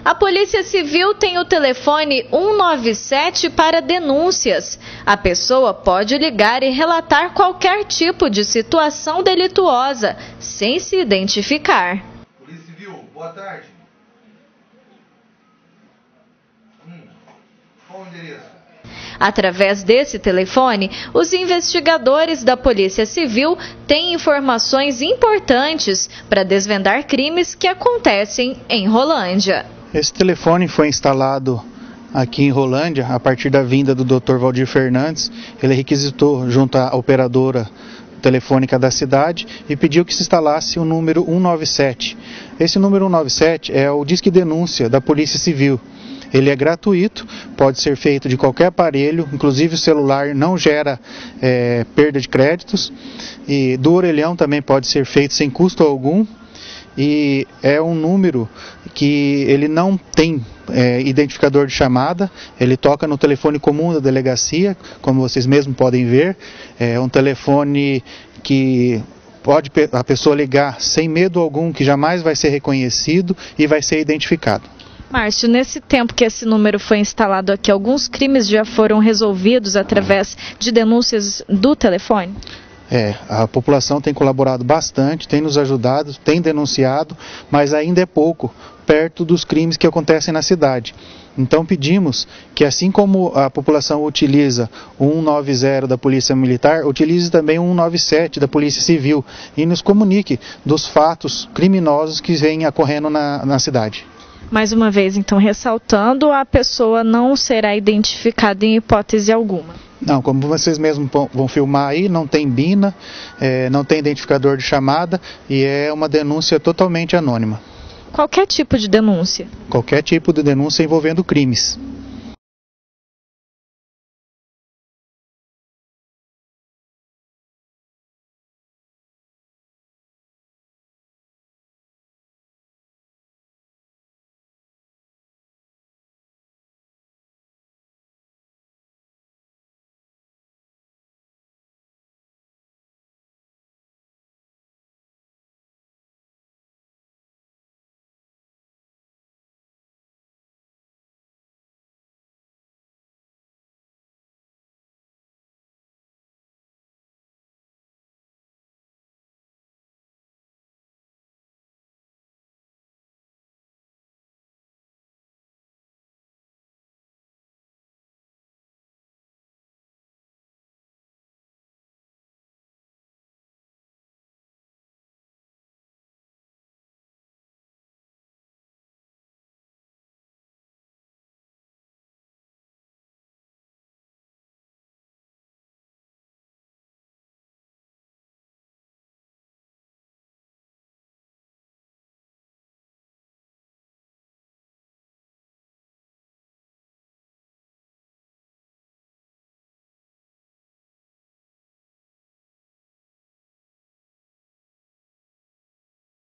A Polícia Civil tem o telefone 197 para denúncias. A pessoa pode ligar e relatar qualquer tipo de situação delituosa, sem se identificar. Polícia Civil, boa tarde. Qual o endereço? Através desse telefone, os investigadores da Polícia Civil têm informações importantes para desvendar crimes que acontecem em Rolândia. Esse telefone foi instalado aqui em Rolândia a partir da vinda do Dr. Valdir Fernandes. Ele requisitou junto à operadora telefônica da cidade e pediu que se instalasse o número 197. Esse número 197 é o Disque Denúncia da Polícia Civil. Ele é gratuito, pode ser feito de qualquer aparelho, inclusive o celular não gera perda de créditos. E do orelhão também pode ser feito sem custo algum. E é um número que ele não tem identificador de chamada, ele toca no telefone comum da delegacia, como vocês mesmos podem ver. É um telefone que pode a pessoa ligar sem medo algum, que jamais vai ser reconhecido e vai ser identificado. Márcio, nesse tempo que esse número foi instalado aqui, alguns crimes já foram resolvidos através de denúncias do telefone? A população tem colaborado bastante, tem nos ajudado, tem denunciado, mas ainda é pouco, perto dos crimes que acontecem na cidade. Então pedimos que, assim como a população utiliza o 190 da Polícia Militar, utilize também o 197 da Polícia Civil e nos comunique dos fatos criminosos que vêm ocorrendo na cidade. Mais uma vez, então, ressaltando, a pessoa não será identificada em hipótese alguma. Não, como vocês mesmos vão filmar aí, não tem BINA, não tem identificador de chamada e é uma denúncia totalmente anônima. Qualquer tipo de denúncia? Qualquer tipo de denúncia envolvendo crimes.